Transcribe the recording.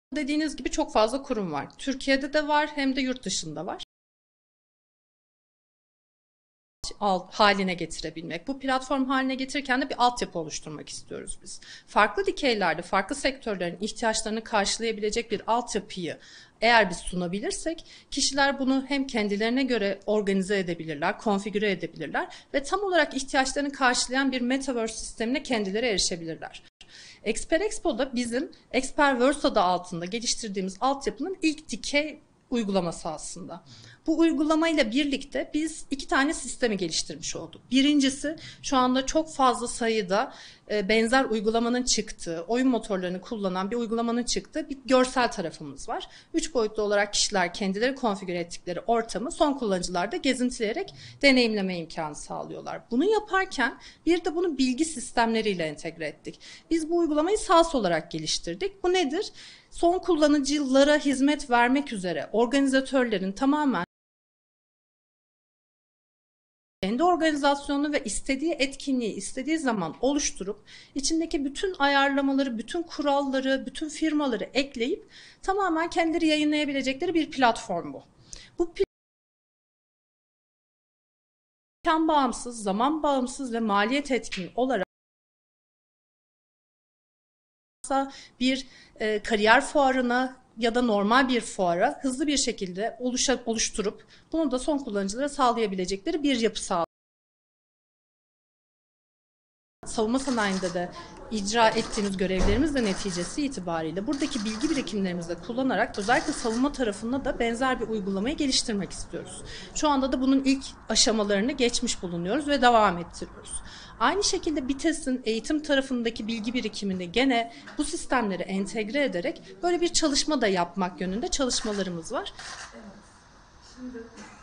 Dediğiniz gibi çok fazla kurum var. Türkiye'de de var hem de yurt dışında var. Haline getirebilmek. Bu platform haline getirirken de bir altyapı oluşturmak istiyoruz biz. Farklı dikeylerde, farklı sektörlerin ihtiyaçlarını karşılayabilecek bir altyapıyı eğer biz sunabilirsek, kişiler bunu hem kendilerine göre organize edebilirler, konfigüre edebilirler ve tam olarak ihtiyaçlarını karşılayan bir metaverse sistemine kendileri erişebilirler. Exper Expo'da bizim Experverse adı altında geliştirdiğimiz altyapının ilk dikey uygulaması aslında. Bu uygulamayla birlikte biz 2 tane sistemi geliştirmiş olduk. Birincisi, şu anda çok fazla sayıda benzer uygulamanın çıktığı, oyun motorlarını kullanan bir uygulamanın çıktığı bir görsel tarafımız var. 3 boyutlu olarak kişiler kendileri konfigüre ettikleri ortamı son kullanıcılar da gezintileyerek deneyimleme imkanı sağlıyorlar. Bunu yaparken bir de bunu bilgi sistemleriyle entegre ettik. Biz bu uygulamayı SaaS olarak geliştirdik. Bu nedir? Son kullanıcılara hizmet vermek üzere organizatörlerin tamamen kendi organizasyonunu ve istediği etkinliği istediği zaman oluşturup içindeki bütün ayarlamaları, bütün kuralları, bütün firmaları ekleyip tamamen kendileri yayınlayabilecekleri bir platform bu. Bu mekan bağımsız, zaman bağımsız ve maliyet etkin olarak bir kariyer fuarına ya da normal bir fuara hızlı bir şekilde oluşturup bunu da son kullanıcılara sağlayabilecekleri bir yapı sağlıyor. Savunma sanayinde de icra ettiğimiz görevlerimiz de neticesi itibariyle buradaki bilgi birikimlerimizi de kullanarak özellikle savunma tarafında da benzer bir uygulamayı geliştirmek istiyoruz. Şu anda da bunun ilk aşamalarını geçmiş bulunuyoruz ve devam ettiriyoruz. Aynı şekilde BİTES'in eğitim tarafındaki bilgi birikimini gene bu sistemleri entegre ederek böyle bir çalışma da yapmak yönünde çalışmalarımız var. Şimdi